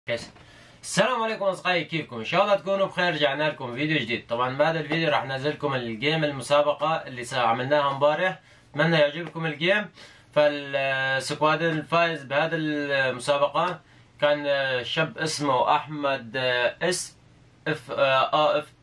كيس. السلام عليكم اصدقائي، كيفكم؟ ان شاء الله تكونوا بخير. رجعنا لكم فيديو جديد. طبعا بهذا الفيديو راح ننزل لكم الجيم المسابقة اللي عملناها امبارح. اتمنى يعجبكم الجيم. فالسكواد الفائز بهذه المسابقة كان شاب اسمه احمد اس اف اف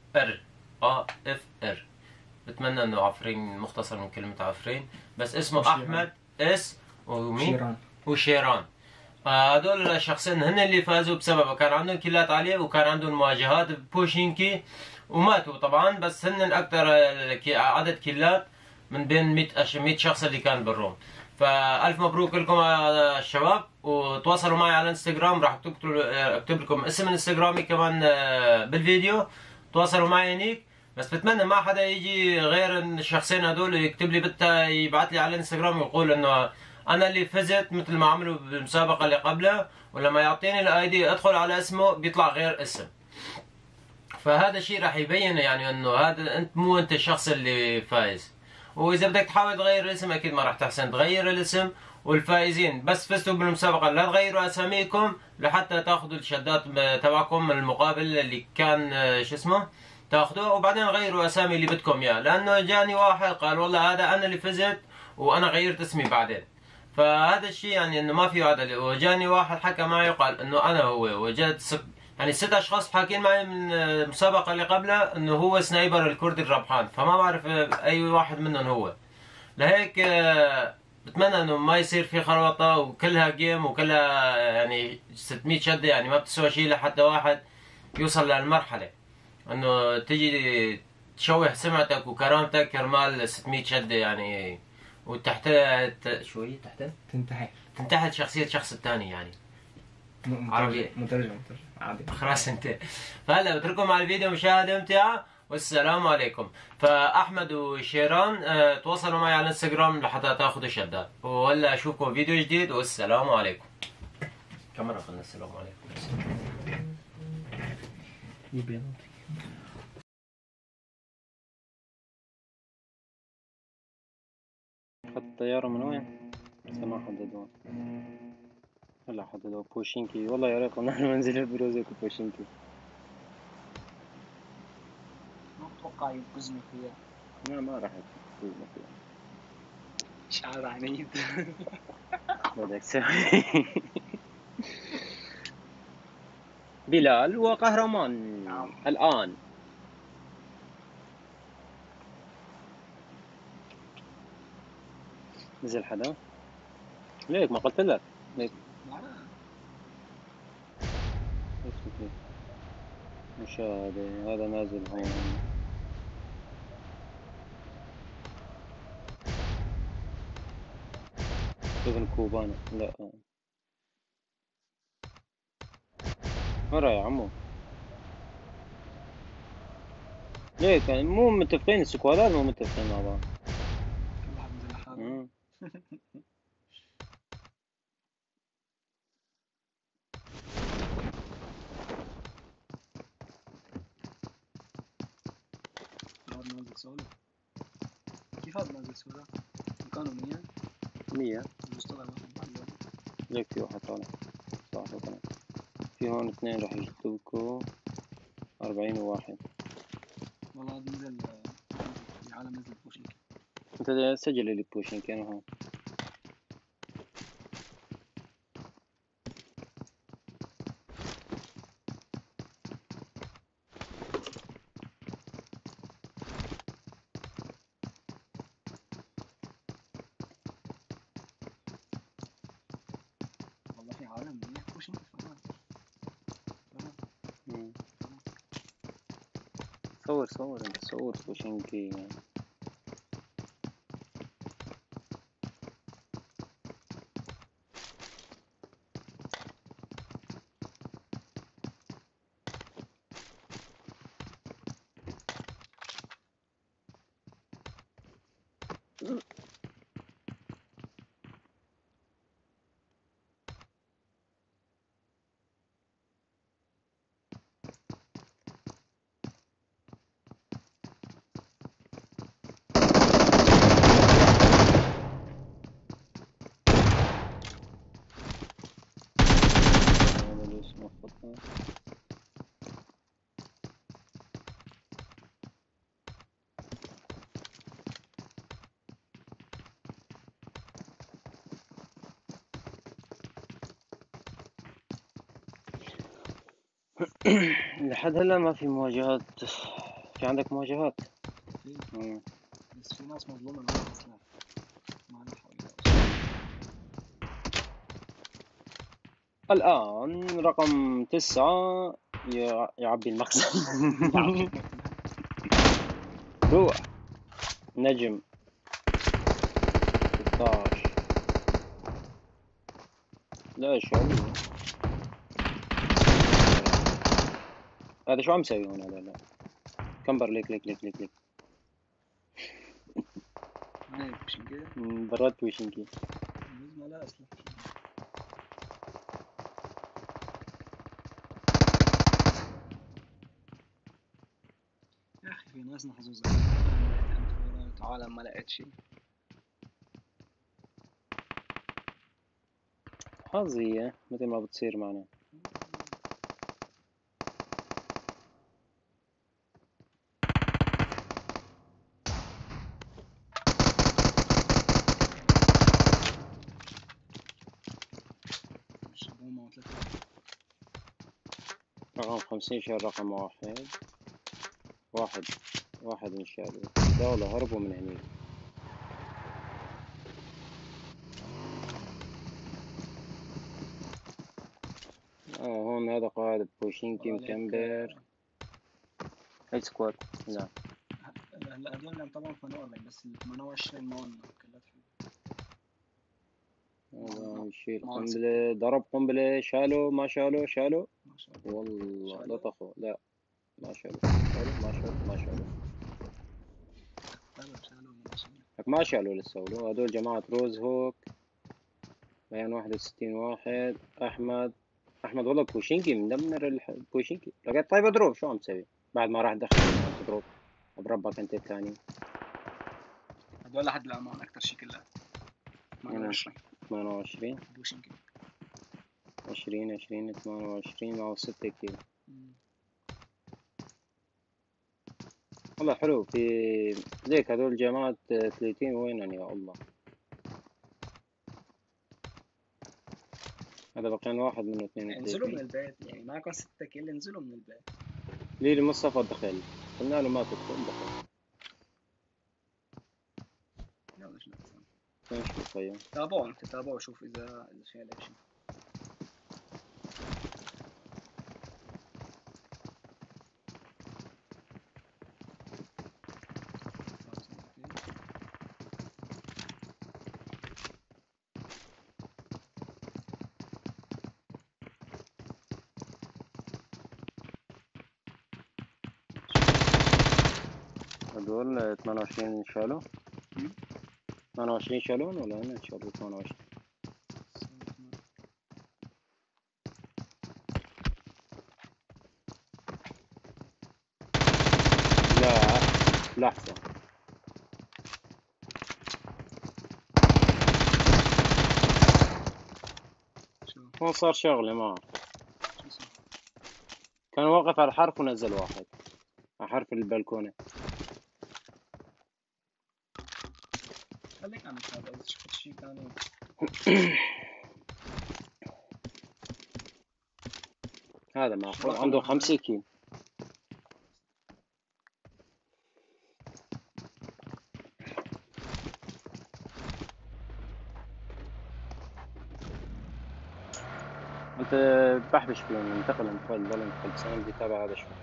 ار. بتمنى انه عفرين، مختصر من كلمة عفرين، بس اسمه احمد اس ومين وشيران. هذول الشخصين هن اللي فازوا بسببه. كان عندهم كيلات عالية وكان عندهم مواجهات بوشينكي وماتوا طبعا، بس هن اكثر عدد كيلات من بين 100 شخص اللي كان بالروم. فالف مبروك لكم يا الشباب، وتواصلوا معي على الانستغرام. راح اكتب لكم اسم الانستغرامي كمان بالفيديو. تواصلوا معي هنيك. بس بتمنى ما حدا يجي غير الشخصين هذول يكتب لي يبعث لي على الانستغرام ويقول انه انا اللي فزت مثل ما عملوا بالمسابقه اللي قبلها، ولما يعطيني الاي دي ادخل على اسمه بيطلع غير اسم. فهذا الشيء راح يبين يعني انه هذا انت مو انت الشخص اللي فايز. واذا بدك تحاول تغير الاسم اكيد ما راح تحسن تغير الاسم. والفائزين بس فزتوا بالمسابقه لا تغيروا اساميكم لحتى تاخذوا الشدات تبعكم من المقابل اللي كان شو اسمه تاخذوه، وبعدين غيروا اسامي اللي بدكم اياه. لانه جاني واحد قال والله هذا انا اللي فزت وانا غيرت اسمي بعدين. فهذا الشيء يعني انه ما في عدل. وجاني واحد حكى معي وقال انه انا هو، وجد يعني 6 اشخاص حاكين معي من المسابقه اللي قبلها انه هو سنايبر الكردي الربحان، فما بعرف اي واحد منهم هو. لهيك بتمنى انه ما يصير في خربطه، وكلها جيم وكلها يعني 600 شده، يعني ما بتسوى شيء لحتى واحد يوصل للمرحله انه تجي تشوه سمعتك وكرامتك كرمال 600 شده يعني. وتحت شو هي تحت؟ تنتحل شخصية الشخص الثاني يعني. عربي مترجم عادي. خلاص انت. فهلا بترككم على الفيديو مشاهدة ممتعة، والسلام عليكم. فأحمد وشيران تواصلوا معي على الانستغرام لحتى تاخذوا شدات. وهلا اشوفكم فيديو جديد، والسلام عليكم. كاميرا قلنا السلام عليكم. خط الطيارة من وين؟ لسه ما حددوها. هلا حددوها بوشينكي. والله يا ريت نحن منزل بروزك وبوشينكي. ما اتوقع ينقذني فيها. لا ما راح ينقذني فيها. شعر عنيد. بدك تسوي بلال وقهرمان الآن. نزل حدا؟ ليك ما قلت لك؟ ليك مشاهدة. هذا نازل هون. ابن كوبانا. لا مرة يا عمو. ليك يعني مو متفقين، السكوادات مو متفقين مع بعض. كل واحد نزل لحاله. هذا نازل سولو. كيف هذا نازل سولو؟ كانوا 100. المستوى واحد بعد. ليك في واحد طالع صح طلع. في هون 2 راح يشتبكوا 40 وواحد. والله هذا نزل في عالم نزل بوشينكي. انت سجل لي بوشينكي انا هون. والله في عالم منيح بوشينكي فعلا. صور انت صور بوشينكي. لحد هلا ما في مواجهات. في عندك مواجهات؟ في بس في ناس مظلومة معها سلاح ما لها حول ولا قوة. الآن رقم 9 يعبي المخزن. روح نجم 16. لا شو هذا شو عم يسوي هون هذا؟ لا كمبر ليك ليك ليك ليك ليك هيك مش كده برات بوشنكي. لازم لا أسلحة. يا أخي في ناس محظوظة لقيت انفورات عالم ما لقيت شي. حظية مثل ما بتصير معنا. مش هما وثلاثة. رقم 50 شهر رقم واحد إن شاء الله. دولة هربوا من هنيك. هون هذا قائد بوشينكي مكمبر. هاي سكواد. لا هلا هدول اللي طبعا فنوا لك بس ال 28 ما قلنا كلها هذا يشيل ما قنبلة. ضرب قنبلة. شالو ما شالو؟ شالو ما شاء الله. والله شالو؟ لطخوا. لا ما شالو. ما شالو. شالوا ولا ما شالوا؟ لك ما شالوا لسه. هذول جماعة روز هوك. بيان 61 واحد. أحمد والله بوشينكي مدمر بوشينكي. لقيت طيب اضرب. شو عم تسوي بعد ما راح دخل تضرب؟ بربك أنت الثاني. هدول لحد الأمان أكتر شي كلها 28 28 بوشنكي. 20 28 معه 6 كيلو. والله حلو. في ليك هذول جماعة 30 وينن يا الله. هذا بقين واحد منه انزلوا من 32. البيت يعني معكم 6 كيل انزلوا من البيت. ليلي مصطفى دخل. قلنا له ما تدخل دخل. يلا شو نحسن. وين شو طيب. تتابعوا شوف إذا في عليه شي. هذول 28 شالوا. 28 شالون ولا أنا شالوا 28؟ لا لحظة. هون صار شغلة معه. كان واقف على الحرف ونزل واحد على حرف البلكونة. خليك عم تتابع إذا شفت شي ثاني. هذا معقول عنده 5 كيل. انت بحبش فيهم. انتقل ضل انتقل. بس انا بدي اتابع هذا شوي.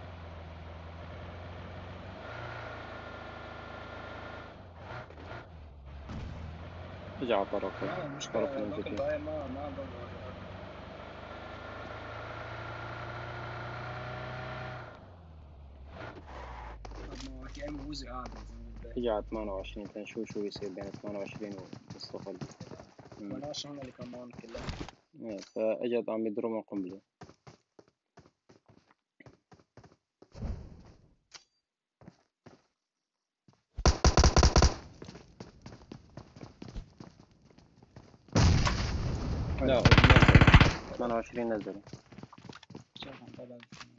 اجى على طرف. المشكلة هذاك الباقي ما عندهم مواجهات. ما في أي موزة قاعدة زي ما الباقي. اجى على 28. تنشوف شو يصير بين 28 ومصطفى. 28 اللي كمان كلها. فاجت عم يضرب من قنبلة. لا 28 نزل. حلو.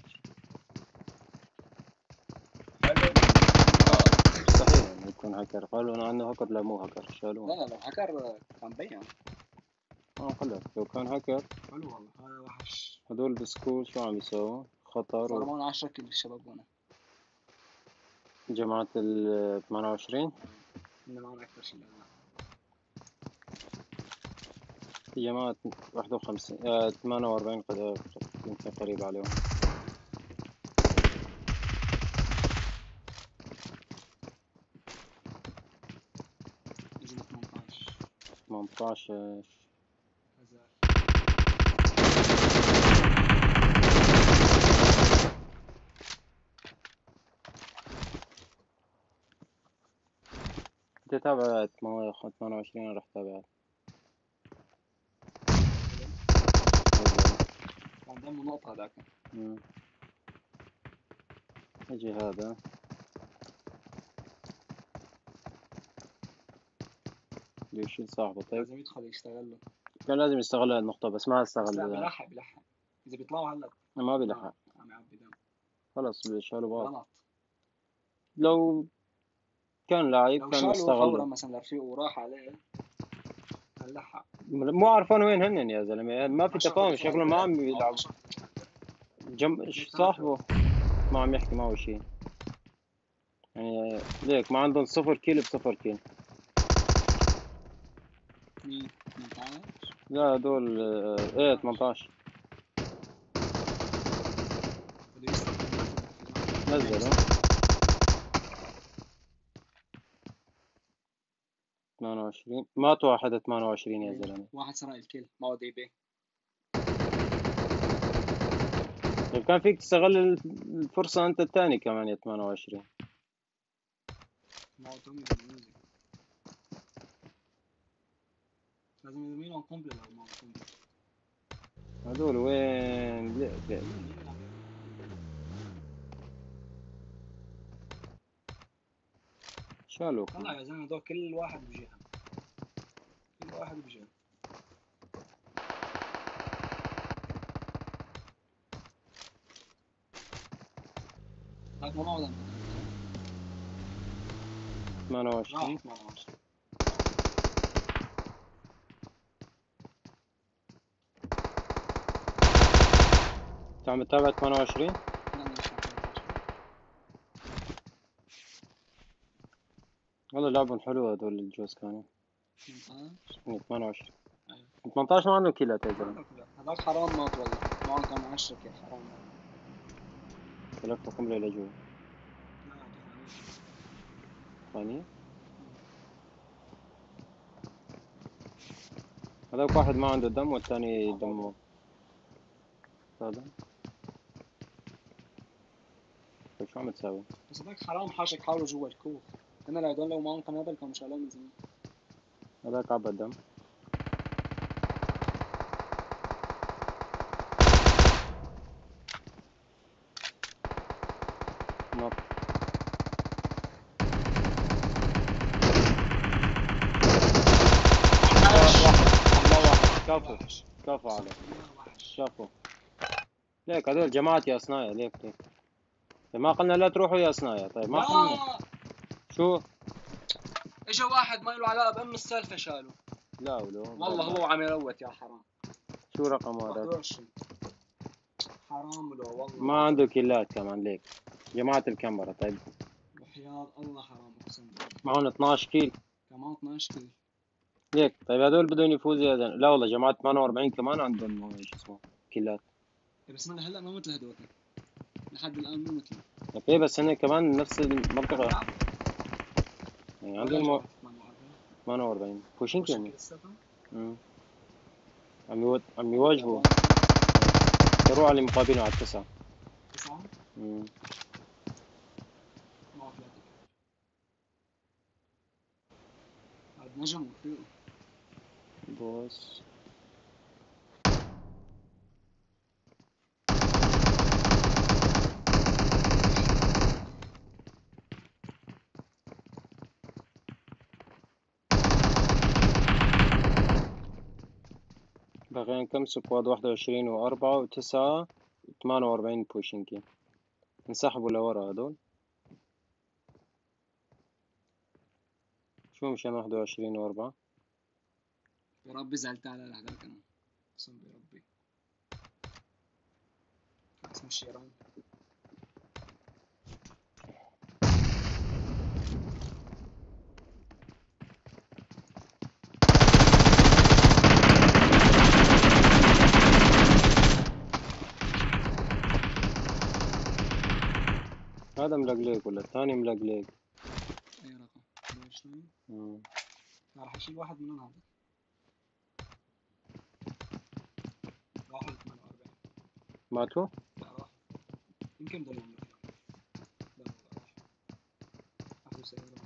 مستحيل يعني يكون هاكر. قالوا عنه هاكر، لا مو هاكر، شالوه. لا لو هاكر كان بين. خلاص لو كان هاكر. حلو والله هذا وحش. هذول بسكول شو عم يسووا؟ خطر. فرمان 10 كيلو الشباب هنا. جماعة ال 28 إنه معنا أكثر شيء لا. في جماعة 51 48 يمكن قريب عليهم. إذا 18 18 هزار. انت تابعت 28 رح تابعت. كان دمه نقطة هذاك. اجي هذا بده يشيل صاحبه. طيب لازم يدخل يشتغل له. كان لازم يستغل النقطة بس ما بس لا استغل. بيلحق. إذا بيطلعوا هلا ما بيلحق. عم يعبي دم. خلص بيشالوا بعض. غلط. لو كان لاعب لو كان شالوا فورا استغله. مثلا لرفيقه وراح عليه كان لحق. مو عارفين وين هن يا زلمة. ما في تفاهم. شكله ما عم يلعب. صاحبه ما عم يحكي معه شيء يعني. ليك ما عندهم 0 كيل ب0 كيل. مين 18 لا هدول ايه 18 بده يستخدم نزلوا 28. ماتوا واحد 28 يا زلمة. واحد سرق الكل ما هو دي بي. لو كان فيك تستغل الفرصة انت الثاني كمان يا 28. ما هو تومي بالميوزك. لازم يرميلهم قنبلة لو ما هو قنبلة. هدول وين؟ ليك شالوا. طلع يا زلمة هدول كل واحد بجهة. كل واحد بجهة. هاك ما معه 28 راح 18. انت عم تتابع 28؟ لا أنا مش 18. والله لعبهم حلو هدول الجوز كانوا. 18 28 أيوة. 18 ما عندهم كيلات يا زلمة. هذاك حرام مات والله. معهم كان 10 كيف حرام مات. تلفوا قنبلة لجوا. لا دخانية. ثانية هذاك واحد ما عنده دم والثاني دمه. هذا طيب شو عم تساوي؟ بس هذاك حرام حاشك حاله جوا الكوخ. أنا لو هدول لو معهم قنابل كانوا شالوه من زمان. هذاك عبى الدم. نط. كفو كفو عليه. شافوا. ليك هذول جماعة يا صنايع. ليك ما قلنا لا تروحوا يا صنايع. طيب ما قلنا. شو؟ اجا واحد ما له علاقه بام السالفه شاله. لا ولو والله هو عم يروت يا حرام. شو رقم هذا؟ 21. حرام له والله. ما عنده كيلات كمان. ليك جماعة الكاميرا. طيب وحياة الله حرام اقسم بالله. معهم 12 كيل. كمان 12 كيلو. ليك طيب هذول بدهم يفوزوا يا زلمة. لا والله جماعة 48 كمان عندهم شو اسمه كيلات. بس من هلا ما مثل هدول. لحد الان مو مثله. اوكي بس هن كمان نفس المنطقة يعني. عندهم 48 بوشينكي يعني. عم يواجهوا. يروح على المقابلين على 9. 9 ما في هذا نجم وفيقه. بوس بقينا كم سكواد؟ 21 و4 و9 48 بوشنكي. انسحبوا لورا هدول. شو مشان 21 و4. يا ربي زعلت على هذاك انا، اقسم بربي. اسمه الشيران. هذا ملقليك ولا الثاني ملقليك؟ اي رقم 22. راح اشيل واحد من هذا. 148. ماتوا؟ لا راح. يمكن ضل عمرك. لا والله راح. اخذوا سيارة.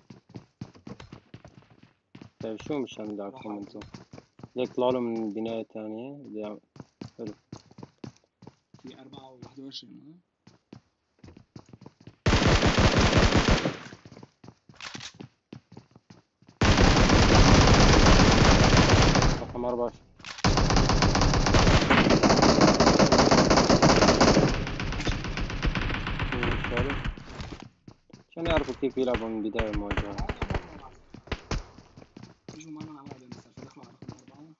طيب شو مشان دعكم راح. انتو؟ ليك طلعوا من البناية الثانية. حلو. في 4 و21. رقم 4. عشان يعرفوا كيف يلعبوا من البداية المواجهة. يجوا معنا مع بعض مثلا فدخلوا على رقم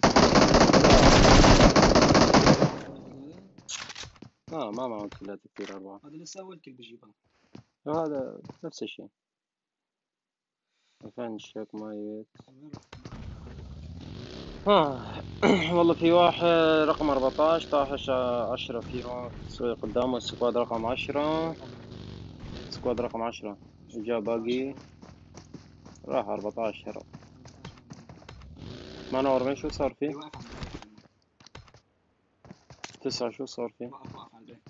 4. ما معهم كلات كثير 4. هذا لسه أول كل بيجيبها. هذا نفس الشيء. عشان الشيك مايت. والله في واحد رقم 14 طاحش 10 فيه قدامه السكواد رقم 10. سكواد رقم 10 جاء باقي راح 14 هرب. 48 شو صار فيه؟ 9 شو صار فيه؟ وقف على البيت.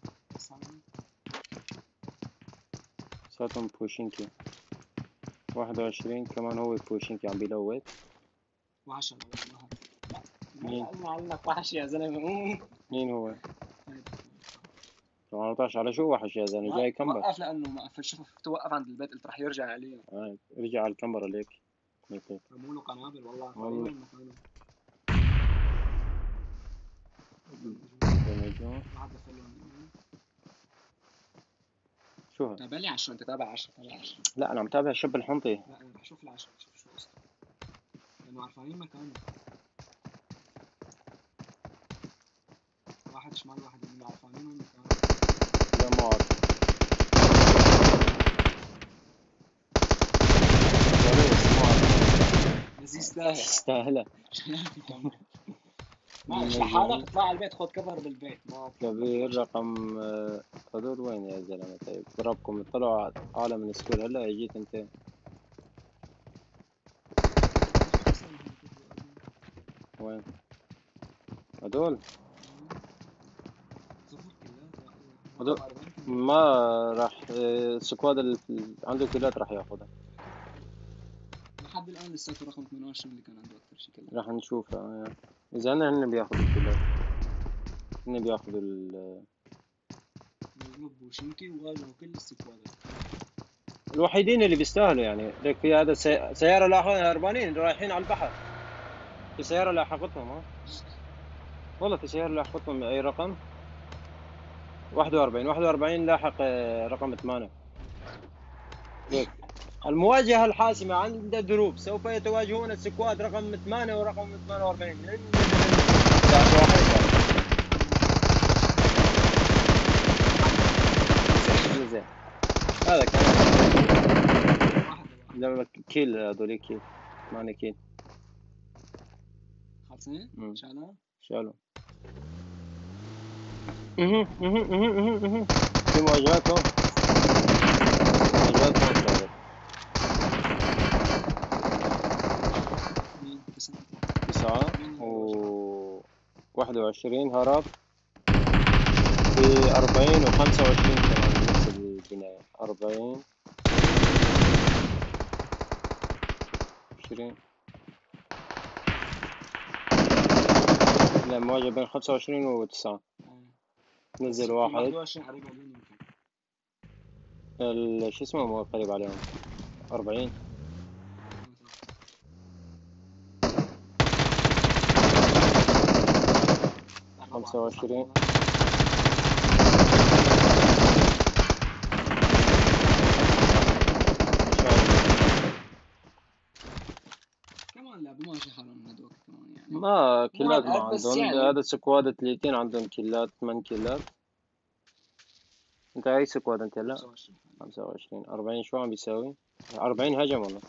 صارتهم بوشينكي 21 كمان هو بوشينكي عم بيلوت. و10 مين؟ علق وحش يا زلمه. مين هو؟ 18 على شو وحش يا زلمه جاي كمبر. وقف لانه ما قفل. شفته وقف عند البيت قلت رح يرجع عليه. رجع على الكاميرا ليك. رموا له قنابل والله. شو تابع لي 10. انت تابع 10. تابع 10. لا انا متابع شب الحنطي. لا انا رح اشوف ال10. شوف شو قصته لانه عارفين مكانه. واحد شمال واحد يمين عارفين وين مكانه. لا ما عارف. بس يستاهل. يستاهل. معلش لحالك اطلع على البيت خذ كفر بالبيت. كبير رقم هذول وين يا زلمه؟ طيب ضربكم طلعوا عالم السكول هلا جيت انت. وين هذول؟ ما راح السكواد عنده كيلات راح ياخذها لحد الان لساته رقم 28 اللي كان عنده اكثر شيء كله. راح نشوفها اذا هن بياخذوا الكيلات. هن بياخذوا بوشينكي وغالبا كل السكوادات. الوحيدين اللي بيستاهلوا يعني. ليك في هذا سيارة هربانين رايحين على البحر. في سيارة لاحقتهم والله في سيارة لاحقتهم. أي رقم؟ 41 لاحق رقم 8. ليك المواجهة الحاسمة عند دروب سوف يتواجهون السكواد رقم 8 ورقم 48. هذا كان لما كيل هذول كيل 8 كيل. خلصين؟ شالوا؟ شالوا. في مواجهاتهم. مواجهاتهم 9 و 21 هرب. في 40 و 25 كمان نفس البناية. 40 20. لا مواجهة بين 25 و 9. نزل واحد. 21 قريب عليهم يمكن. شو اسمه مو قريب عليهم. 40. خمسة وعشرين. ما كيلات ما هالقد بس عندهم، يعني. هذا سكواد 30 عندهم كيلات 8 كيلات. انت اي سكواد انت؟ لا 25. 25. 40 شو عم بيساوي؟ 40 هجم والله.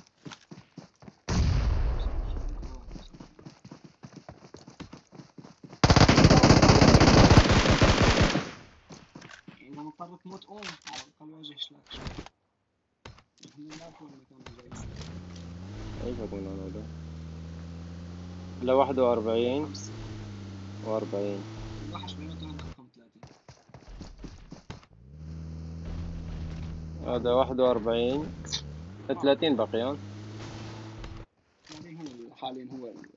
إذا مضطر تموت قوم على الأقل واجهش لك شوي. إحنا بنعرف وين كانوا جايين. ايش من هون هذا؟ لا 41 خمسة. و40. الوحش بيناتهم هذا رقم 30. هذا 41 30 بقيان. 30 هو حاليا هو اللي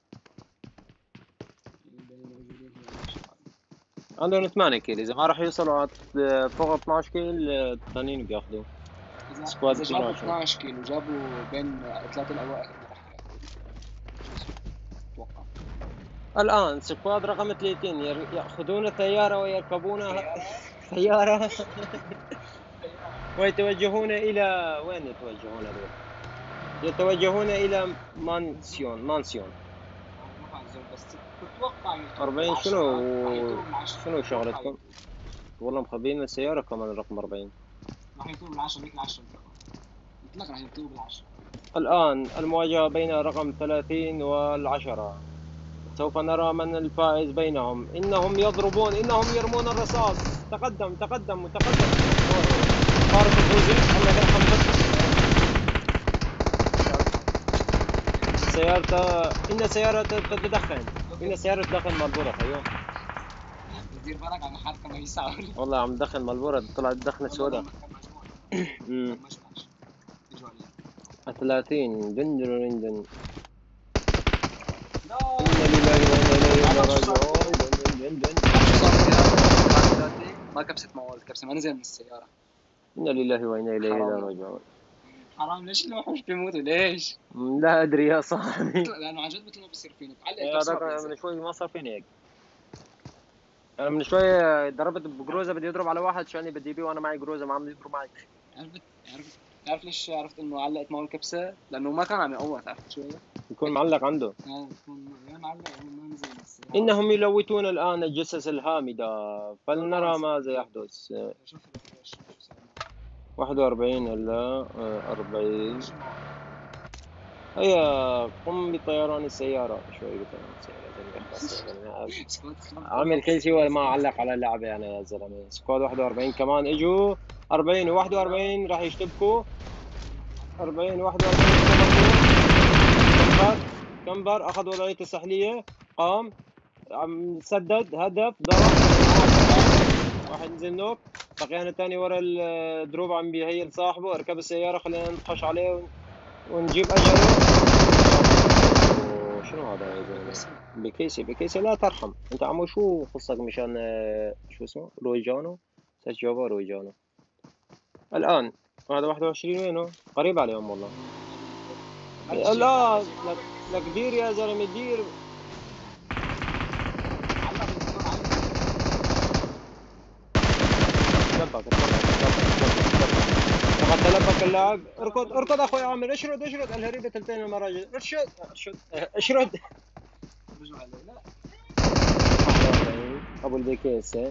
موجودين هو الوحش حاليا. عندهم 8 كيل، اذا ما راح يوصلوا على فوق 12 كيل الثانيين بياخذوا. سكواد إذا جابوا 22. 12 كيلو وجابوا بين 3 الأوائل هم راح ياخذوا أتوقع. الآن سكواد رقم 30 يأخذون السيارة ويركبونها سيارة ويتوجهون إلى وين يتوجهون هذول؟ يتوجهون إلى مانسيون. بس بتوقع 40 شنو شغلتكم؟ والله مخبيين السيارة كمان الرقم 40. راح يطلبوا بالعشرة هيك العشرة مطلق راح يطلبوا بالعشرة. الآن المواجهة بين رقم 30 والعشرة، سوف نرى من الفائز بينهم. إنهم يضربون، إنهم يرمون الرصاص. تقدم تقدم. فارس الفوزي الله يرحمه. إن سيارة تتدخن. إن سيارة تدخن مالبورة. أيوه دير بالك على الحركة ما يساوي. والله عم تدخن مالبورة، طلعت دخنة سوداء. 30 دن. إنا لله وإنا إليه راجعون. دن. ما كبست موال كبسة ما نزل من السيارة. إنا لله وإنا إليه راجعون. حرام ليش الوحوش بيموتوا ليش؟ لا أدري يا صاحبي. لأنه عن جد مثل ما بصير فيني تعلق هذاك من شوي ما صار فيني هيك. أنا من شوي ضربت بجروزة، بدي أضرب على واحد شاني بدي بيه وأنا معي جروزة ما عم يضرب معي. عرفت ليش عرفت إنه علقت معه الكبسة؟ لأنه ما كان عم يقوت عرفت شوي؟ يكون معلق عنده. يكون يا معلق أو ما نزل من السيارة. إنهم يلوثون الآن الجثث الهامدة، فلنرى ماذا يحدث. 41 إلا 40. هيا قم بطيران السيارة. شوي بطيران السيارة. عامل كل شيء وما علق على اللعبة يعني يا زلمة. سكواد 41 كمان اجوا. 40 و41 راح يشتبكوا. 40 41 كمبر اخذ وضعية السحلية. قام عم سدد هدف ضرب واحد نزل نوك. بقينا الثاني ورا الدروب عم بيهيل صاحبه. اركب السيارة خلينا نطحش عليه ونجيب اجله. شنو هذا يا زلمه؟ بكيسي لا ترحم. انت عمو شو قصتك مشان شو اسمه رويجانو؟ سجوفا رويجانو. الان هذا 21 وينه؟ قريب عليهم والله. لا لك دير يا زلمه دير. لقد تلبك اللاعب. اركض اخوي عامر. اشرد الهريبه تلتين المراجل. اشرد ابو البكيسه.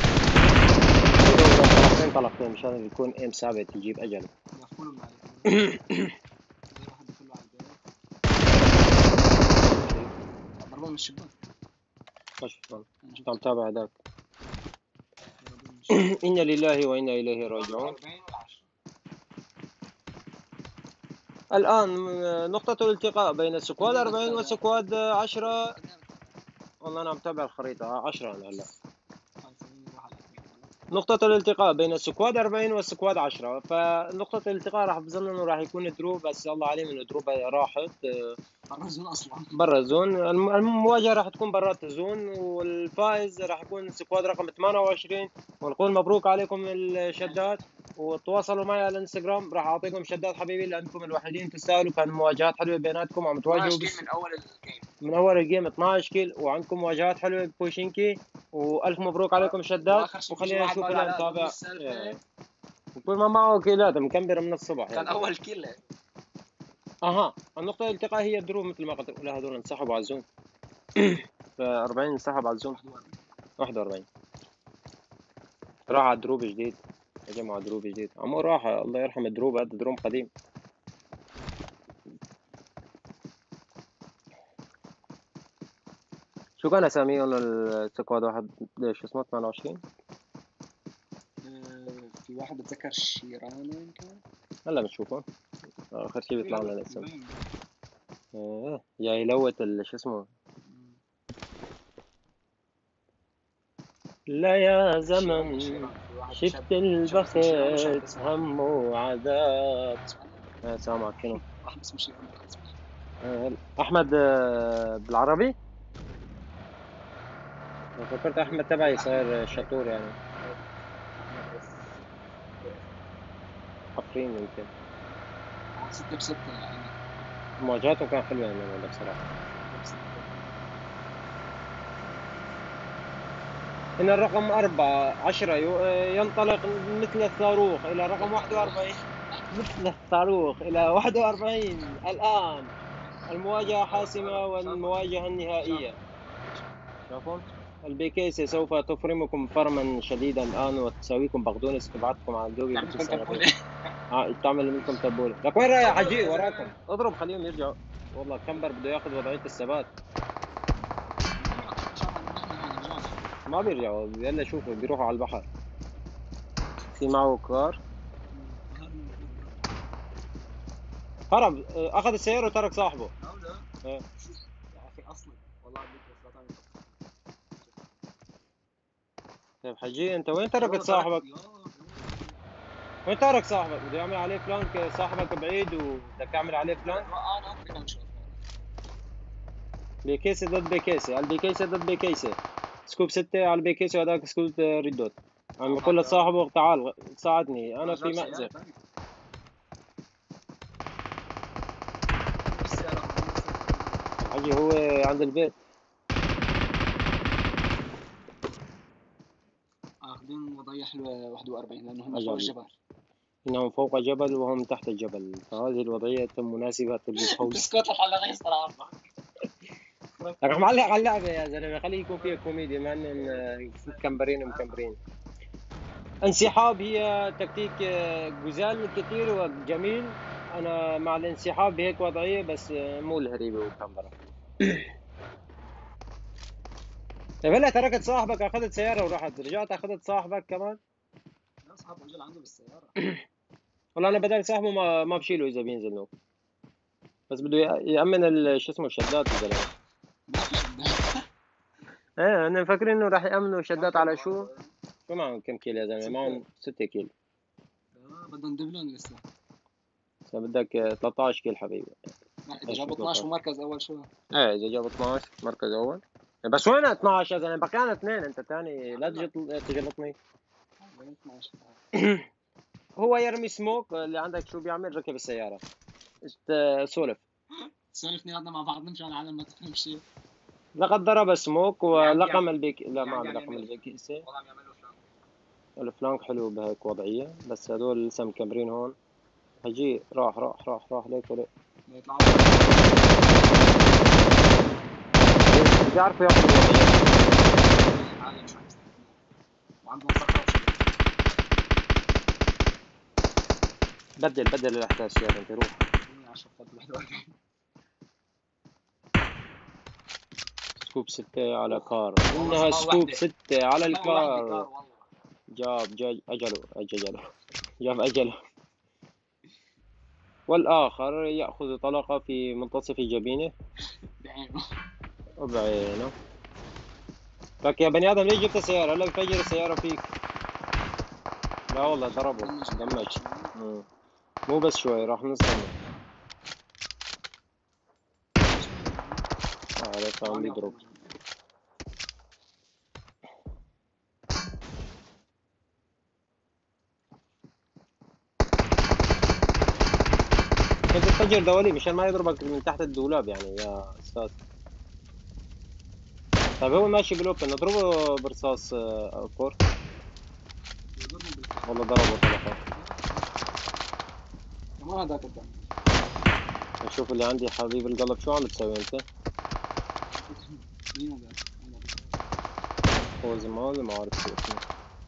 طلقتين مشان يكون ام ثابت يجيب اجل. ضربه من الشباك. عم تابع هذاك. إنا لله وإنا إليه راجعون. الآن نقطة الالتقاء بين السكواد 40 والسكواد 10. والله أنا عم تابع الخريطة 10 أنا هلا. نقطة الالتقاء بين السكواد 40 والسكواد 10. فنقطة الالتقاء راح بظن إنه راح يكون دروب، بس الله عليم إنه دروب راحت برا الزون اصلا. برا الزون. المواجهة راح تكون برات الزون، والفائز راح يكون السكواد رقم 28. ونقول مبروك عليكم الشدات، وتواصلوا معي على الانستغرام راح اعطيكم شدات حبيبي لانكم الوحيدين تستاهلوا. كان مواجهات حلوه بيناتكم وعم تواجهوا من اول الجيم 12 كيل وعندكم مواجهات حلوه ببوشينكي. والف مبروك عليكم شدات. وخلينا نشوف الان نتابع. كل ما معه كيلات مكمبره من الصبح كان اول كيل. النقطة الالتقاء هي الدروب مثل ما قلت. لا هذول انسحبوا على الزون. 40 انسحب على الزوم. 41. 41 راح على دروب جديد. يا جماعة دروب جديد عمو راح، الله يرحم الدروب، هذا دروب قديم. شو كان اساميهم السكواد واحد شو اسمه 28؟ في واحد بتذكر شيرانو يمكن. هلا بنشوفه اخر شي بيطلع لنا الاسم. جاي يلوت شو اسمه. لا يا زمن شفت البخت هم وعذاب. سامعك شنو؟ واحد اسمه شيرانو. احمد بالعربي؟ فكرت احمد تبعي صاير شطور يعني. حفرين يمكن. 6 ب6 يعني. مواجهاته كان حلوة يعني والله بصراحة. هنا الرقم 10 ينطلق مثل الصاروخ إلى رقم 41. مثل الصاروخ إلى 41 الآن. المواجهة حاسمة والمواجهة النهائية. شافون؟ البيكيسي سوف تفرمكم فرما شديدا الآن وتساويكم بقدونس تبعتكم على الدوبي. تعمل منكم تبولة. لك وين رايح حجي وراكم؟ اضرب خليهم يرجعوا. والله كمبر بده ياخذ وضعية الثبات. ما بيرجعوا يلا شوفوا بيروحوا على البحر. في معه كار هرب اخذ السيارة وترك صاحبه. يا اخي اصلي والله طيب حجي انت وين تركت صاحبك؟ وين ترك صاحبك؟ بده يعمل عليه فلانك، صاحبك بعيد وبدك تعمل عليه فلانك. بيكيسي ضد بيكيسي، البيكيسي ضد بيكيسي. سكوب 6 على البيكيسي وهذاك سكوب ريدوت. عم يقول لصاحبه تعال ساعدني انا في مأزق. حجي هو عند البيت. اخذين وضعية حلوة 41 لانه هم فوق الجبل. انهم فوق جبل وهم تحت الجبل، فهذه الوضعية مناسبة للفوز. تسكت الحلقة صراحة. لك معلق على اللعبة يا زلمة، خليه يكون فيها كوميديا مع انهم مكمبرين. انسحاب هي تكتيك جزال كثير وجميل. انا مع الانسحاب بهيك وضعية بس مو الهريبة وكمبرة. طيب هلا تركت صاحبك اخذت سيارة ورحت رجعت اخذت صاحبك كمان. لا صاحبه اجى عنده بالسيارة. والله انا بدل صاحبه ما بشيله اذا بينزل نوك. بس بده يأمن شو اسمه الشدات الزلمة. ايه انا فاكرين انه راح يأمنوا الشدات على شو معهم كم كيلو يا زلمة؟ معهم 6 كيلو. بدهم دبلون لسه. بدك 13 كيلو حبيبي. اذا جاب 12 ومركز اول شو؟ ايه اذا جاب 12 مركز اول. بس وين 12 يا زلمة؟ بقينا 2 انت ثاني لا تجلطني. هو يرمي سموك اللي عندك شو بيعمل؟ ركب السيارة. سولفني هذا مع بعض مشان العالم ما تفهم شيء. لقد ضرب سموك ولقم البيك. لا ما عم لقم البيكيسي. الفلانك حلو بهيك وضعية بس هدول لسه مكمرين هون. هجي راح ليك وليك. بيعرفوا ياخذوا الوضعية. بدل الاحداث يا بنتي روح. سكوب 6 على كار. انها سكوب 6 على الكار. جاب اجله. والاخر ياخذ طلقة في منتصف جبينه. بعينه. لك يا بني ادم ليش جبت السيارة؟ هلا بفجر السيارة فيك. لا والله ضربه دمج. مو بس شوي راح نستنى. عرفت عم بيضرب. كنت تفجر دواليب مشان ما يضربك من تحت الدولاب يعني يا استاذ. طيب هو ماشي بلوبن نضربه برصاص كور. والله ضربه طلقة. ما هذاك الدم. نشوف اللي عندي حبيب القلب شو عم تسوي انت؟ مين هذا؟ فوز مال ما اعرف شو اسمه.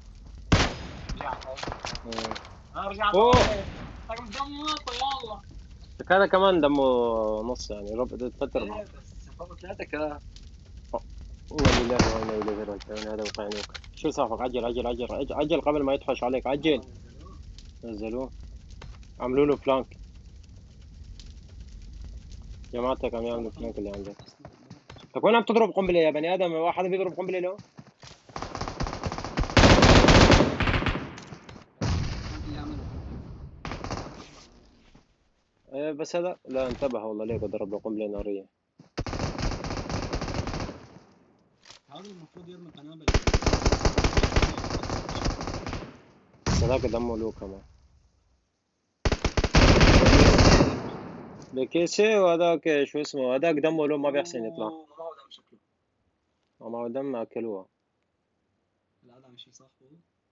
رجع اوه رقم دمك يلا. هذا كمان دمه نص يعني ربع تفتر معه. بس فوق 3 كده. إنا لله وإنا إليه راجعون. هذا وقع نوك. شو صافك؟ عجل عجل عجل عجل قبل ما يطحش عليك. عجل. نزلوه. عملوا له فلانك. جماعتك عم يعملوا فلانك اللي عندك. طيب وين عم تضرب قنبلة يا بني آدم؟ واحد بيضرب قنبلة له؟ إيه بس هذا لا انتبه والله ليه ضرب له قنبلة نارية. هذا المفروض يرمي قنابل. بس هذاك دمه له كمان. بكيسي وهذاك شو اسمه هذاك دمه له ما بيحسن يطلع. ما هو دم شكله. ما دم أكلوها. لا هذا مش صاحبه.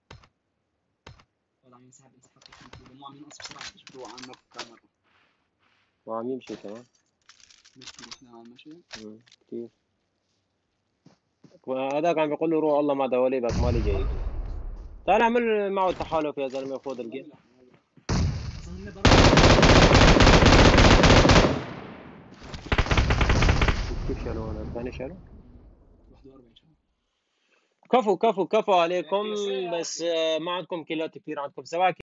ولا عم ينسحب مو عم ينقص بسرعة بيجبروه عنك كاميرا. وعم يمشي كمان. مشكلة احنا عم ماشي. كتير. هذاك عم بيقول له روح الله ما دولي بك مالي جاي. تعال اعمل معه تحالف يا زلمه وخذ الجيم. كيف شالونا؟ الثاني شالوه؟ 41 شهر. كفو كفو كفو عليكم. بس ما عندكم كيلات كثير عندكم 7